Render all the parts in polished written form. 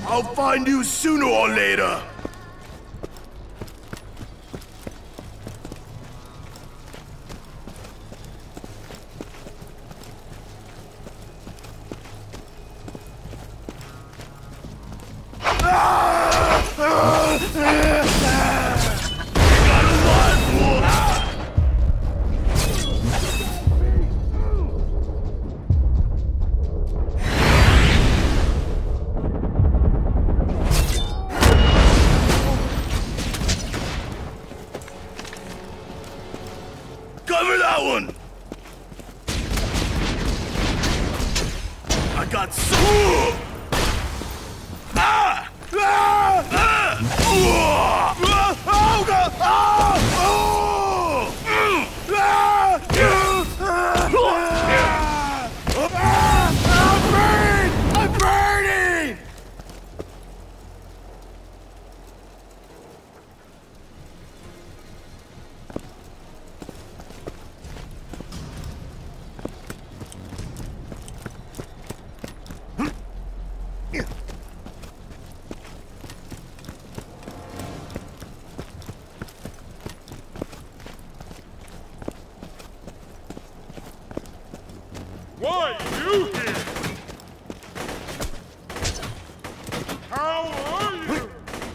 I'll find you sooner or later. Cover that one! I got so... Ah! Ah! Ah! Oh, God! Ah! Oh! Ah! I'm burning! Why you here? How are you?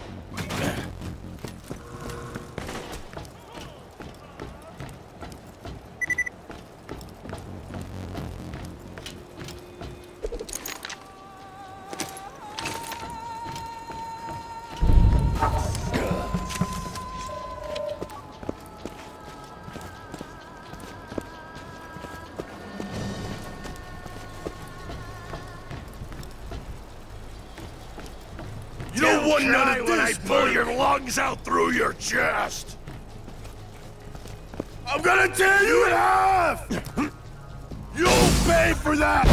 You don't want none of this when I pull your lungs out through your chest! I'm gonna tear you in half! You'll pay for that!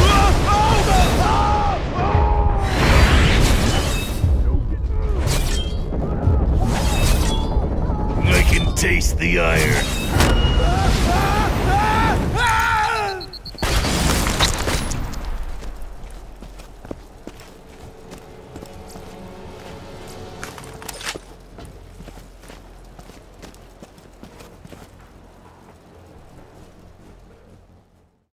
I can taste the iron.